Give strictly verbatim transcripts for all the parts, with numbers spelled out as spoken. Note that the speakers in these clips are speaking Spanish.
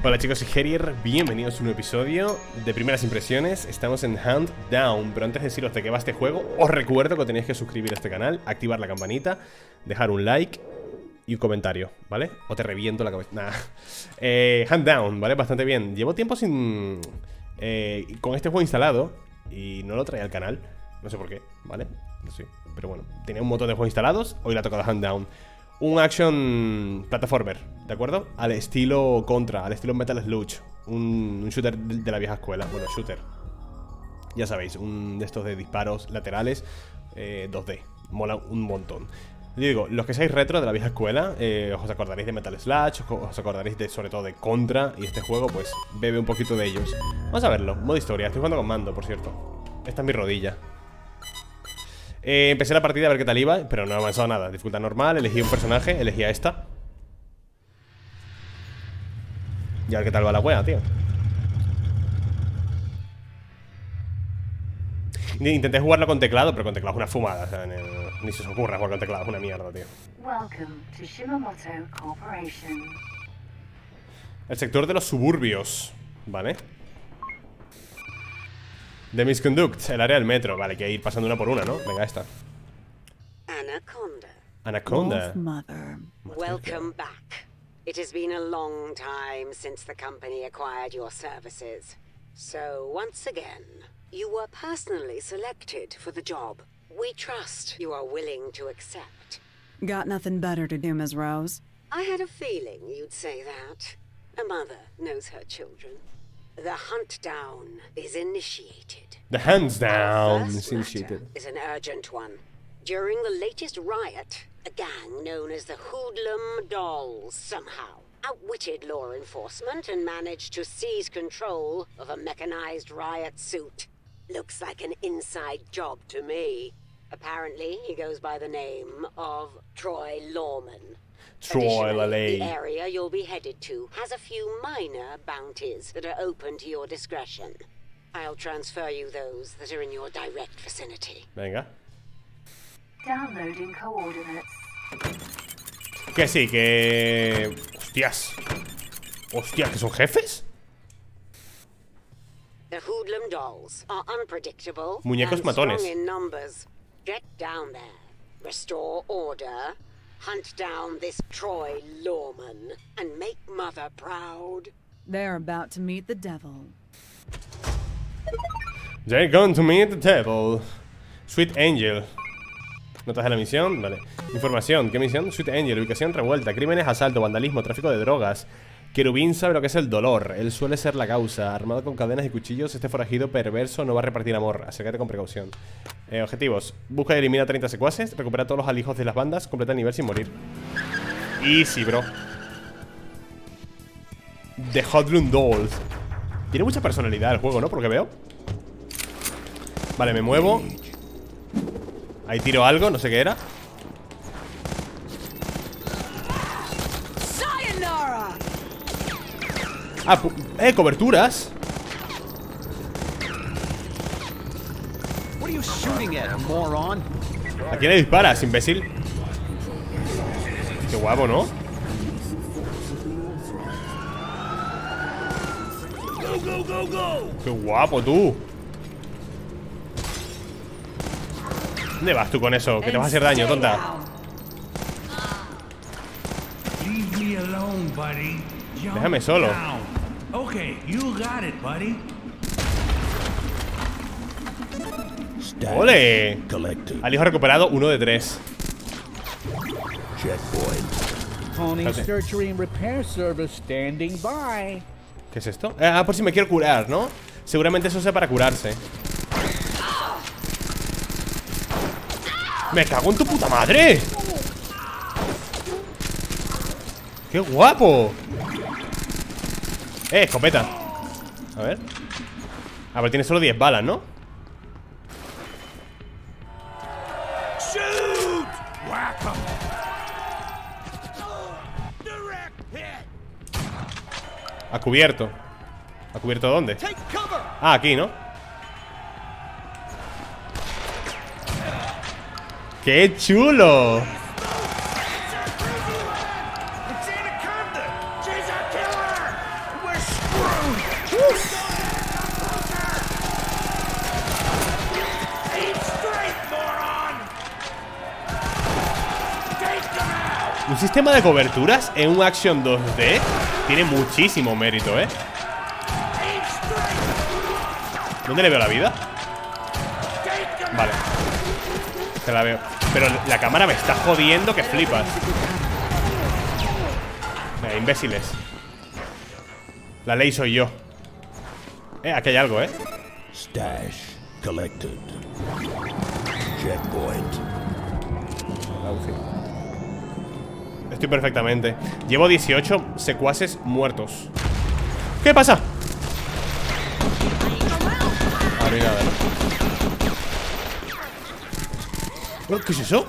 Hola chicos, soy Herier, bienvenidos a un nuevo episodio de Primeras Impresiones. Estamos en Hunt Down, pero antes de deciros de qué va este juego, os recuerdo que tenéis que suscribir a este canal, activar la campanita, dejar un like y un comentario, ¿vale? O te reviento la cabeza. Nah. eh, Hunt Down, ¿vale? Bastante bien. Llevo tiempo sin... Eh, con este juego instalado y no lo traía al canal. No sé por qué, ¿vale? No sé, pero bueno, tenía un montón de juegos instalados. Hoy le ha tocado Hunt Down. Un action plataformer, ¿de acuerdo? Al estilo Contra, al estilo Metal Slug. Un, un shooter de la vieja escuela. Bueno, shooter, ya sabéis, un de estos de disparos laterales, eh, dos D. Mola un montón. Yo digo, los que seáis retro de la vieja escuela, eh, os acordaréis de Metal Slug, os acordaréis de, sobre todo de Contra. Y este juego pues bebe un poquito de ellos. Vamos a verlo, modo historia, estoy jugando con mando, por cierto. Esta es mi rodilla. Eh, empecé la partida a ver qué tal iba, pero no he avanzado nada. Dificultad normal, elegí un personaje, elegí a esta. Y a ver qué tal va la wea, tío. Intenté jugarlo con teclado, pero con teclado es una fumada, o sea, en el... ni se os ocurra jugar con teclado, es una mierda, tío. El sector de los suburbios, ¿vale? The Misconduct, el área del metro. Vale, hay que ir pasando una por una, ¿no? Venga, esta. Anaconda. Anaconda. Mother. Welcome back. It has been a long time since the company acquired your services. So, once again, you were personally selected for the job. We trust you are willing to accept. Got nothing better to do, Miss Rose? I had a feeling you'd say that. A mother knows her children. The hunt down is initiated. The hands down Our first is initiated. matter is an urgent one. During the latest riot, a gang known as the Hoodlum Dolls somehow outwitted law enforcement and managed to seize control of a mechanized riot suit. Looks like an inside job to me. Apparently, he goes by the name of Troy Lawman. Troy Additionally, Laley. the area you'll be headed to has a few minor bounties that are open to your discretion. I'll transfer you those that are in your direct vicinity. Venga. Downloading coordinates. Que sí, que... Hostias. Hostias, ¿que son jefes? The Hoodlum Dolls are unpredictable Muñecos and matones. strong in numbers. Get down there, restore order, hunt down this Troy Lawman, and make Mother proud. They're about to meet the devil. They're going to meet the devil. Sweet Angel. Notas de la misión, vale. Información, ¿qué misión? Sweet Angel, ubicación revuelta, crímenes, asalto, vandalismo, tráfico de drogas. Querubín sabe lo que es el dolor, él suele ser la causa. Armado con cadenas y cuchillos, este forajido perverso no va a repartir amor. Acércate con precaución. eh, Objetivos: busca y elimina treinta secuaces, recupera todos los alijos de las bandas, completa el nivel sin morir. Easy, bro. The Hoodlum Dolls. Tiene mucha personalidad el juego, ¿no? Por lo que veo. Vale, me muevo. Ahí tiro algo, no sé qué era. Ah, eh, coberturas. ¿A quién le disparas, imbécil? Qué guapo, ¿no? Qué guapo, tú. ¿Dónde vas tú con eso? Que te vas a hacer daño, tonta. Déjame solo. ¡Ole! Alijo recuperado, uno de tres. ¿Qué es esto? Ah, por si me quiero curar, ¿no? Seguramente eso sea para curarse. ¡Me cago en tu puta madre! ¡Qué guapo! Eh, escopeta. A ver. A ver, tiene solo diez balas, ¿no? Ha cubierto. ¿Ha cubierto dónde? Ah, aquí, ¿no? ¡Qué chulo! Un sistema de coberturas en un Action dos D tiene muchísimo mérito, ¿eh? ¿Dónde le veo la vida? Vale. Se la veo. Pero la cámara me está jodiendo que flipas. Venga, imbéciles. La ley soy yo. Eh, aquí hay algo, ¿eh? Stash collected. Checkpoint. Estoy perfectamente. Llevo dieciocho secuaces muertos. ¿Qué pasa? Ah, no hay nada, ¿no? ¿Qué es eso?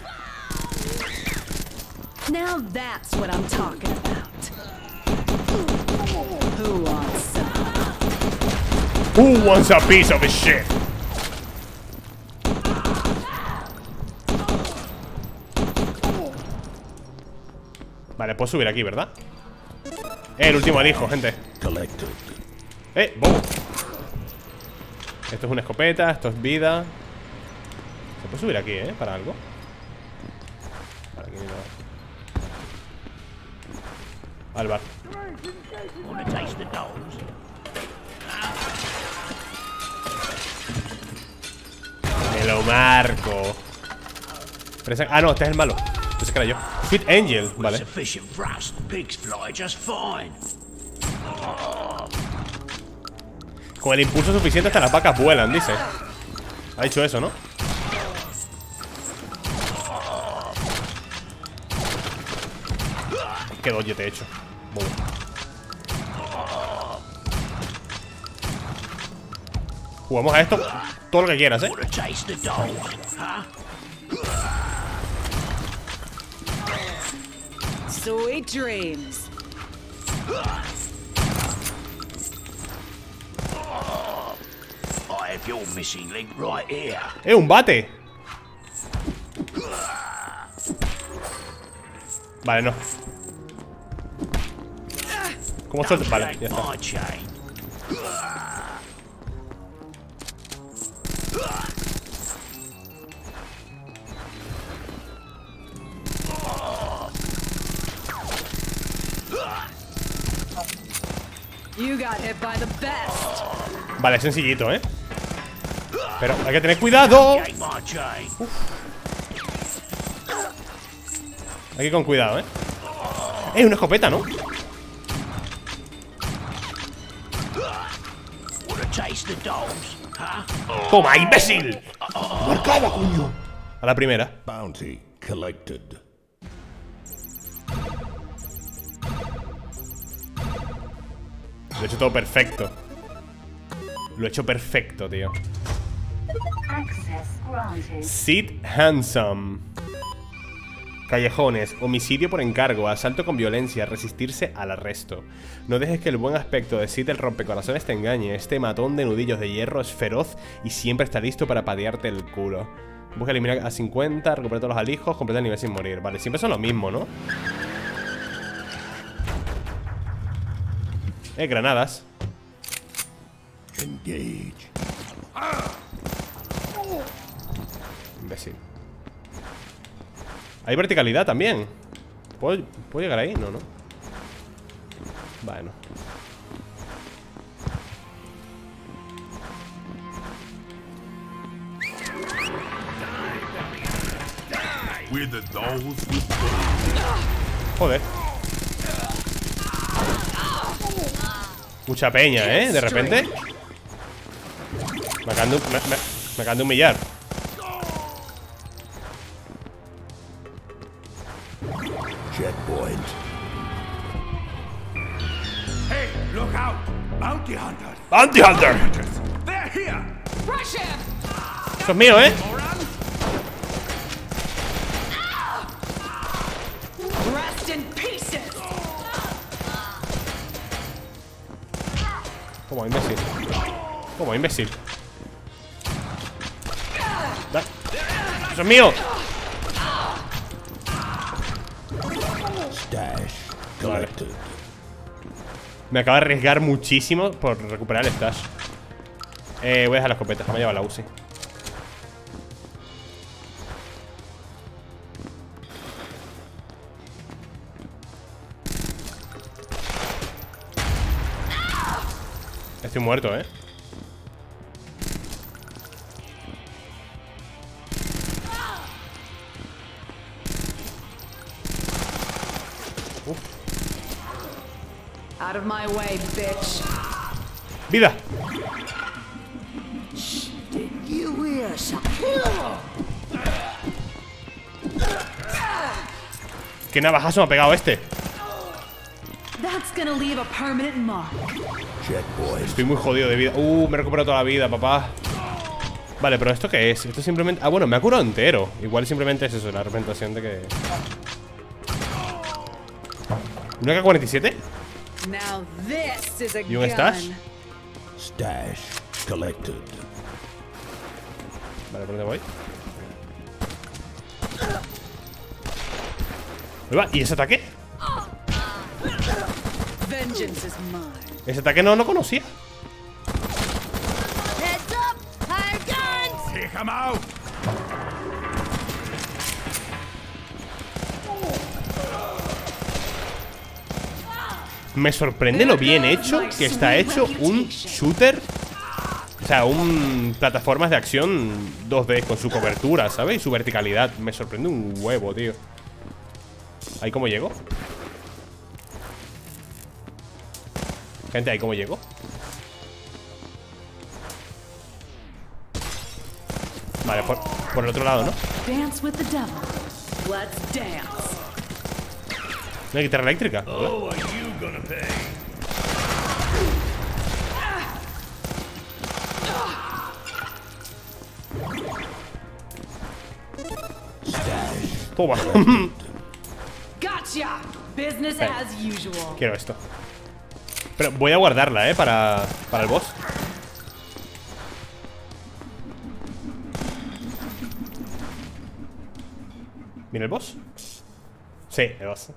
Now that's what I'm talking about. Who wants some? Who wants a piece of shit? Vale, puedo subir aquí, ¿verdad? Eh, el último alijo, gente. Eh, bobo. Esto es una escopeta, esto es vida. Se puede subir aquí, ¿eh? Para algo. Para aquí no. Al bar. Me lo marco. Pero ese- Ah, no, este es el malo. Pensé que era yo. Sweet Angel, vale. Con el impulso suficiente hasta las vacas vuelan, dice. Ha dicho eso, ¿no? Qué dodge te he hecho. Bobo. Jugamos a esto todo lo que quieras, ¿eh? Sweet dreams. I have your missing link right here. ¡Eh, un bate! Vale, no. ¿Cómo suelto? Vale, ya está. My chain. You got hit by the best. Vale, es sencillito, ¿eh? Pero hay que tener cuidado. Take my chain. Hay que ir con cuidado, ¿eh? ¡Eh, una escopeta!, ¿no? Wanna taste the dogs, huh? ¡Toma, imbécil! ¡Marcada, coño! A la primera. Bounty collected. Lo he hecho todo perfecto. Lo he hecho perfecto, tío. Sid Handsome. Callejones, homicidio por encargo, asalto con violencia, resistirse al arresto. No dejes que el buen aspecto de Sid el rompecorazones te engañe. Este matón de nudillos de hierro es feroz y siempre está listo para patearte el culo. Busca eliminar a cincuenta, recupera todos los alijos, completa el nivel sin morir. Vale, siempre son lo mismo, ¿no? Eh, granadas. Engage. Imbécil. Hay verticalidad también. ¿Puedo, ¿Puedo llegar ahí? No, no. Bueno. Joder. Mucha peña, ¿eh? De repente. Me acaban de, me, me, me acaban de humillar. Checkpoint. Hey, look out! Bounty hunters! ¡Bounty Hunter! They're here! Rush him! Eso es mío, ¿eh? Rest in pieces. Como imbécil. Como imbécil. Da. ¡Eso es mío! Stash collected. Me acabo de arriesgar muchísimo por recuperar el stash. Eh, voy a dejar la escopeta. Me ha llevado la U C I. Estoy muerto, eh. Uf. Out of my way, bitch. ¡Vida! You hear ¿Qué navajazo me ha pegado este? That's gonna leave a permanent mark. Estoy muy jodido de vida. Uh, me he recuperado toda la vida, papá. Vale, pero ¿esto qué es? Esto simplemente... Ah, bueno, me ha curado entero. Igual simplemente es eso, la representación de que... ¿una A K cuarenta y siete? Now this is a ¿Y un stash? gun. Stash collected. Vale, ¿por dónde voy? Ahí va, ¿y ese ataque? Vengeance is mine. Ese ataque no lo conocía. Heads up! Higher guns! Kick 'em out! Me sorprende lo bien hecho que está hecho un shooter. O sea, un plataformas de acción dos D con su cobertura, ¿sabes? Y su verticalidad. Me sorprende un huevo, tío. ¿Ahí cómo llego? Gente, ¿ahí cómo llego? Vale, por, por el otro lado, ¿no? Dance with the devil. Let's dance. Una guitarra eléctrica. Oh, are you gonna pay? Toma. Gotcha! Business Hey. as usual. Quiero esto. Pero voy a guardarla, ¿eh? Para, para el boss. ¿Viene el boss? Sí, el boss.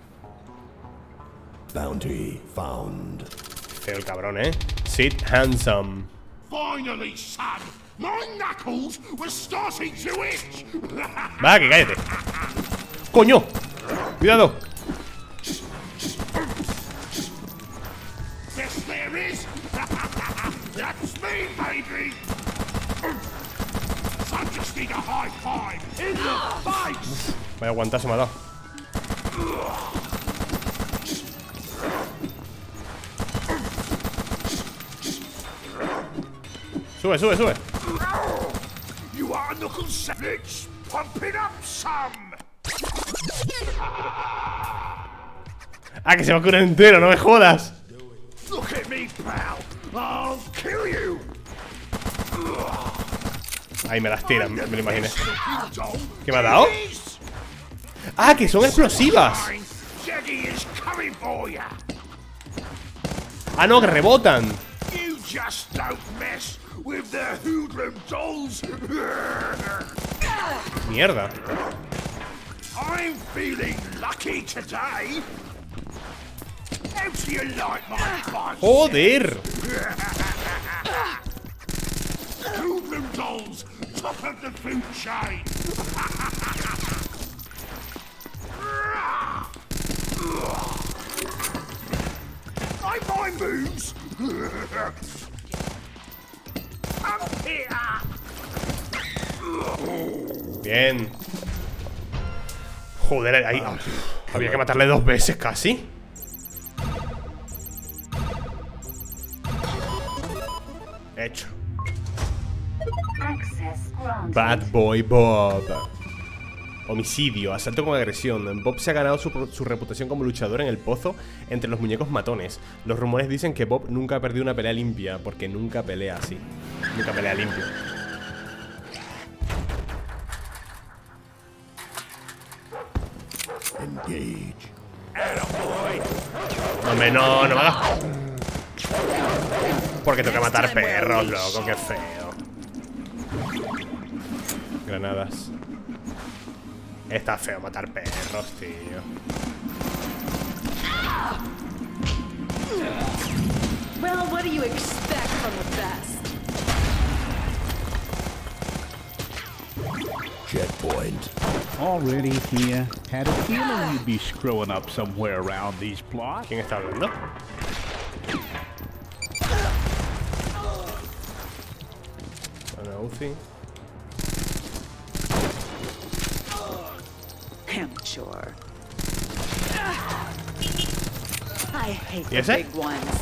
Bounty found. Feo el cabrón, ¿eh? Sit handsome. Finally, son! My knuckles were starting to itch! Va, que cállate. ¡Coño! ¡Cuidado! Yes, there is! That's me, baby! So just need a high five in the face! Vaya aguantar, se me ha dado. Sube, sube, sube. You are knuckles savage! Pump it up some! Ah, que se va a curar entero, no me jodas. Look at me, pal! I'll kill you! Ahí me las tiran, me lo imaginé. ¿Qué ¿Qué me ha dado? Ah, que son explosivas. Shaggy is coming for ya! Ah, no, que rebotan. You just don't mess with the hoodlum dolls! Mierda. I'm feeling lucky today! How do you like my buzz? Joder. Hoodlum dolls, top of the food chain! I my moves! Come here! Bien. Joder, ahí. ah, había que matarle dos veces casi. Hecho. Bad Boy Bob. Homicidio, asalto con agresión. Bob se ha ganado su, su reputación como luchador en el pozo entre los muñecos matones. Los rumores dicen que Bob nunca ha perdido una pelea limpia, porque nunca pelea así. Nunca pelea limpio. Engage. Hombre, no, no me hagas. Porque tengo que matar perros, loco, qué feo. Granadas. Está feo matar perros, tío. Well, what do you expect from the best? Checkpoint. Already here. Had a feeling you'd be screwing up somewhere around these plots. ¿Quién está hablando? sí. Amateur. I hate ¿Y the ese? big ones.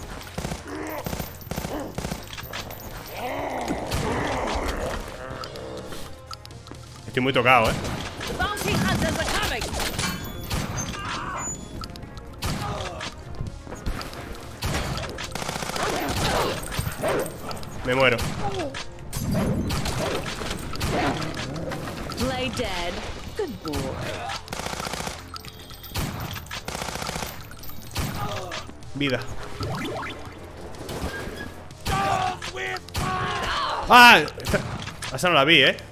Estoy muy tocado, eh. Bounty hunters are coming. Me muero. Play dead. Good boy. Vida. ¡Ah! Esta... Esa no la vi, eh.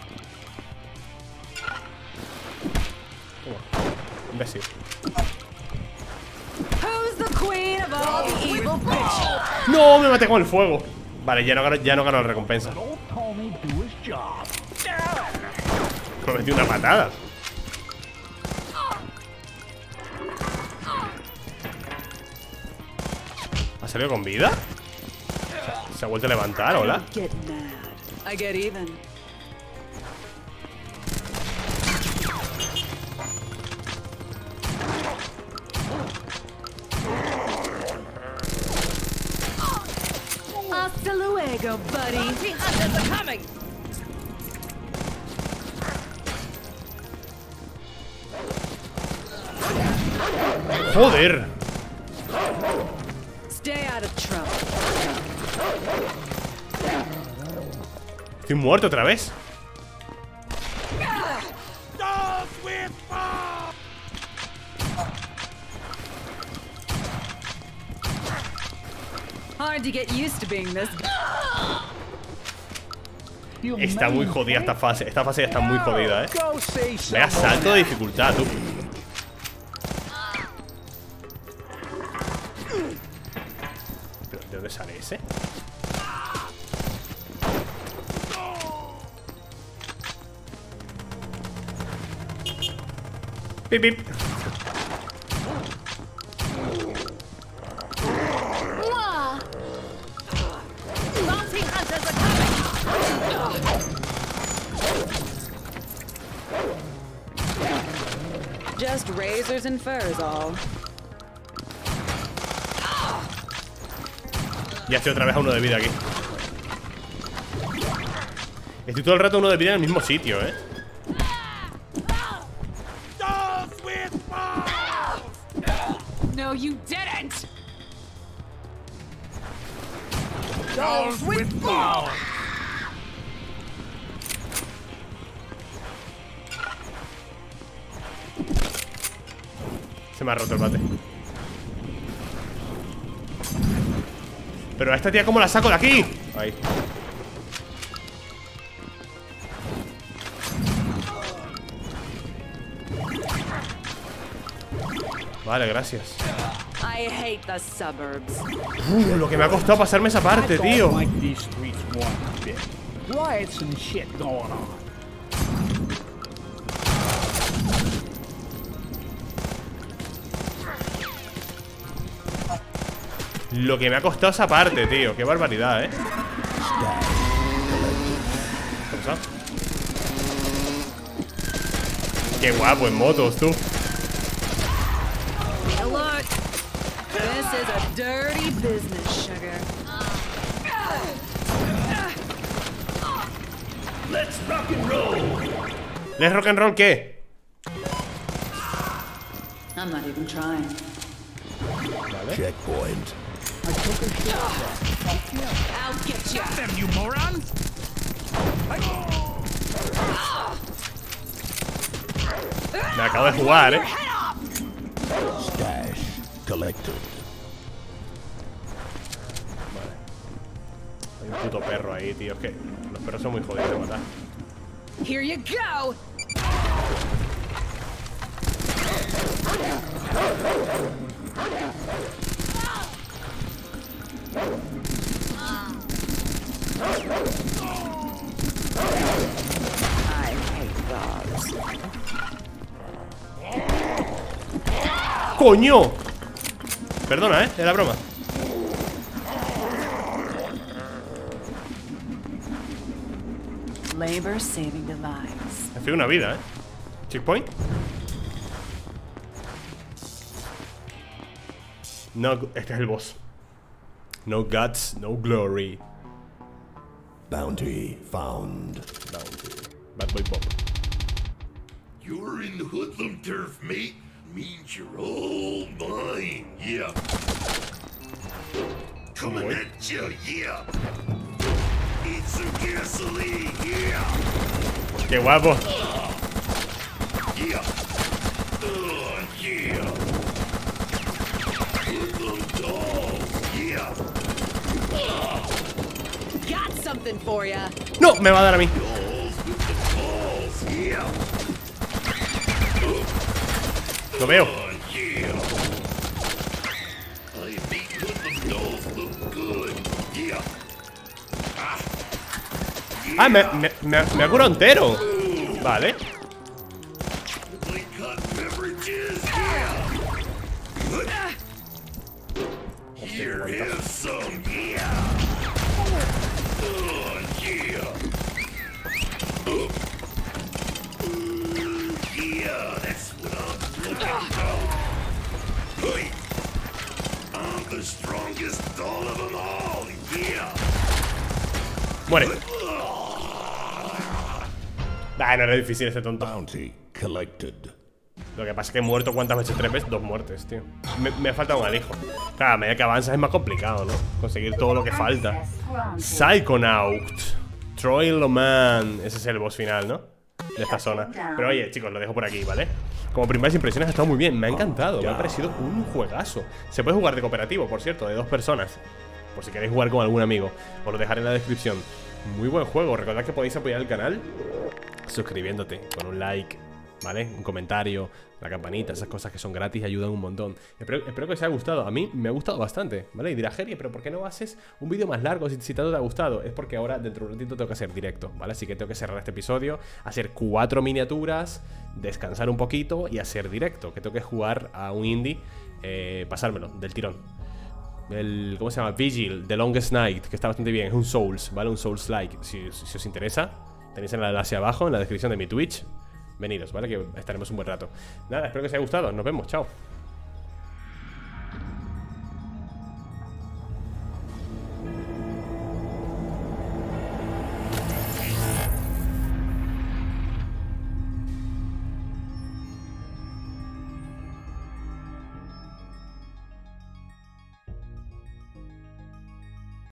Toma. Imbécil. Who's the queen of all the evil bitches? ¡No! Me maté con el fuego. Vale, ya no gano, ya no gano la recompensa. Old Tommy do his job. Me metí una patada. ¿Ha salido con vida? ¿Se, se ha vuelto a levantar? ¿Hola? Get mad. I get even. Hasta luego, buddy. Bounty hunters are coming. ¡Joder! Stay out of trouble. Estoy muerto otra vez. Hard to get used to being this. You Está muy jodida esta fase. Esta fase ya está muy jodida, eh. Go say Vaya something. salto de dificultad, tú. ¿Pero de dónde sale ese? Pip, pip. Bounty hunters are coming. Just razors and furs, all. Ya estoy otra vez a uno de vida aquí. Estoy todo el rato a uno de vida en el mismo sitio, eh. No, you didn't. Dolls with balls. Se me ha roto el bate. Pero a esta tía, ¿cómo la saco de aquí? Ahí. Vale, gracias. I hate the suburbs. Uh, lo que me ha costado pasarme esa parte, tío. Like these streets one bit. Riots and shit going on. Lo que me ha costado esa parte, tío. Qué barbaridad, eh. ¿Qué pasa? Qué guapo en motos, tú. Now look, this is a dirty business, sugar. Let's rock and roll. ¿Les rock and roll qué? I'm not even trying. Vale. Checkpoint. I'll get you. Them, you moron. Me acabo de jugar, eh. Stash collected. Hay un puto perro ahí, tío. Es que los perros son muy jodidos de matar. Here you go. I hate dogs. ¡Coño! Perdona, eh. Era broma. labor saving device. Me fui una vida, ¿eh? Checkpoint. No, este es el boss. No guts, no glory. Bounty found. Bounty. Bad boy pop. You're in the hoodlum turf, mate. Means you're all mine. Yeah. Coming Boy. at you, yeah. Need some gasoline, yeah. ¡Qué guapo! Yeah. Oh, yeah. Hoodlum dolls, yeah. Got something for ya. ¡No! Me va a dar a mí. Dolls with the balls, yeah. Lo veo. Oh, yeah. I make hoodlum dolls look good, yeah. Ah, me, me, me, me ha curado entero. Vale. Like cut beverages, yeah. Here, have some, yeah. Oh, yeah. Yeah, that's what I'm looking about. Hey, I'm the strongest doll of them all, yeah. Muere. Ah, no era difícil este tonto. Bounty collected. Lo que pasa es que he muerto cuántas veces, tres veces, dos muertes, tío. Me, me falta un alijo. Claro, a medida que avanzas es más complicado, ¿no? Conseguir todo lo que falta. Psychonaut. Troy Loman. Ese es el boss final, ¿no? De esta zona. Pero oye, chicos, lo dejo por aquí, ¿vale? Como primeras impresiones ha estado muy bien. Me ha encantado, me ha parecido un juegazo. Se puede jugar de cooperativo, por cierto, de dos personas. Por si queréis jugar con algún amigo. Os lo dejaré en la descripción. Muy buen juego. Recordad que podéis apoyar el canal suscribiéndote, con un like, ¿vale? Un comentario, la campanita, esas cosas que son gratis y ayudan un montón. Espero, espero que os haya gustado. A mí me ha gustado bastante, ¿vale? Y dirá, Geri, pero ¿por qué no haces un vídeo más largo si, si tanto te ha gustado? Es porque ahora dentro de un ratito tengo que hacer directo, ¿vale? Así que tengo que cerrar este episodio, hacer cuatro miniaturas, descansar un poquito y hacer directo, que tengo que jugar a un indie, eh, pasármelo del tirón. El, ¿cómo se llama? Vigil, The Longest Night, que está bastante bien. Es un Souls, ¿vale? Un Souls-like. Si, si, si os interesa, tenéis el enlace abajo en la descripción de mi Twitch. Veniros, ¿vale? Que estaremos un buen rato. Nada, espero que os haya gustado. Nos vemos, chao.